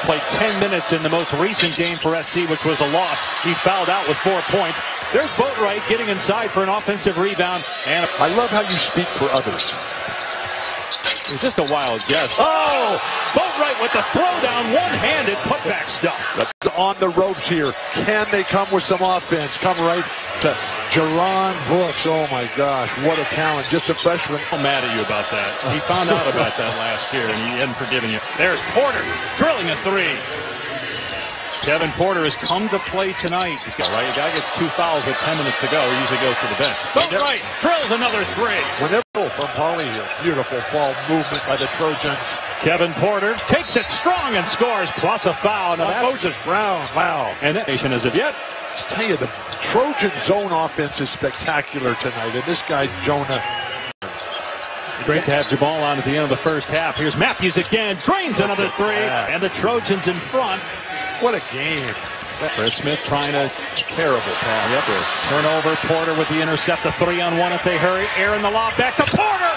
played 10 minutes in the most recent game for SC, which was a loss. He fouled out with 4 points. There's Boatwright getting inside for an offensive rebound. And I love how you speak for others. It was just a wild guess. Oh! Boatwright with the throwdown, one-handed putback stuff. On the ropes here. Can they come with some offense? Come right to Jerron Brooks. Oh my gosh, what a talent. Just a freshman. I'm mad at you about that. He found out about that last year, and he hadn't forgiven you. There's Porter drilling a three. Kevin Porter has come to play tonight. He's got right. A guy gets 2 fouls with 10 minutes to go. He usually goes to the bench. Boatwright drills another three. Whenever from Pauly here. Beautiful ball movement by the Trojans. Kevin Porter takes it strong and scores, plus a foul. Now that's Moses Brown. Wow. And that nation as of yet. I tell you, the Trojan zone offense is spectacular tonight. And this guy, Jonah. Great to have Jabal on at the end of the first half. Here's Matthews again. Drains another three. And the Trojans in front. What a game. Chris Smith trying to terrible pass. Yep. Turnover. Porter with the intercept. The 3-on-1 if they hurry. Aaron the lob back to Porter.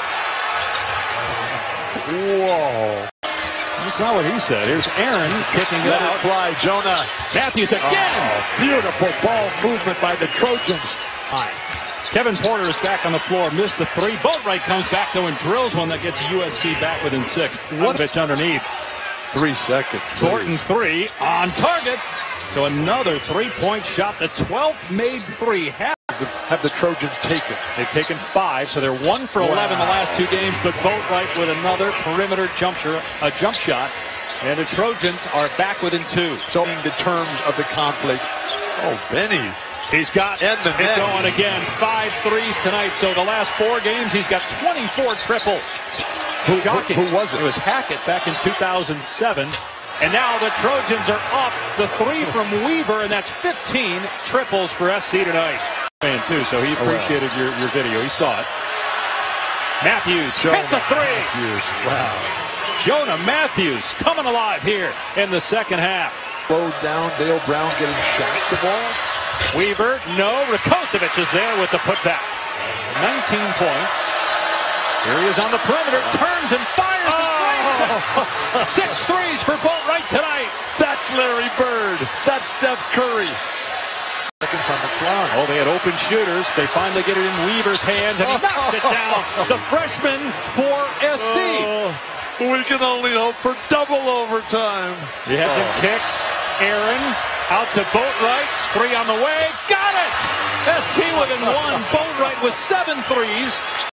Whoa. That's not what he said. Here's Aaron kicking it out. Fly, Jonah. Matthews again. Oh, beautiful ball movement by the Trojans. Kevin Porter is back on the floor. Missed the three. Boatwright comes back though and drills one that gets USC back within 6. One pitch underneath. 3 seconds. Thornton three on target. So another 3-point shot. The 12th made three. Have the Trojans taken? They've taken 5, so they're 1 for 11 the last 2 games. But Boatwright with another perimeter jump shot. And the Trojans are back within 2. So in the terms of the conflict, oh, Benny. He's got it going again. 5 threes tonight. So the last 4 games, he's got 24 triples. Shocking. Who was it? It was Hackett back in 2007. And now the Trojans are up. The 3 from Weaver, and that's 15 triples for SC tonight. Man, too, so he appreciated your video. He saw it. Matthews hits a 3. Wow. Jonah Matthews coming alive here in the second half. Slowed down. Dale Brown getting shot the ball. Weaver, no. Rakocevic is there with the putback. 19 points. Here he is on the perimeter, turns and fires. 6 threes for Boatwright tonight. That's Larry Bird. That's Steph Curry. Seconds on the clock. Oh, they had open shooters. They finally get it in Weaver's hands, and he knocks it down. The freshman for SC. We can only hope for double overtime. He has some kicks. Aaron out to Boatwright. 3 on the way. Got it! SC within 1. Boatwright with 7 threes.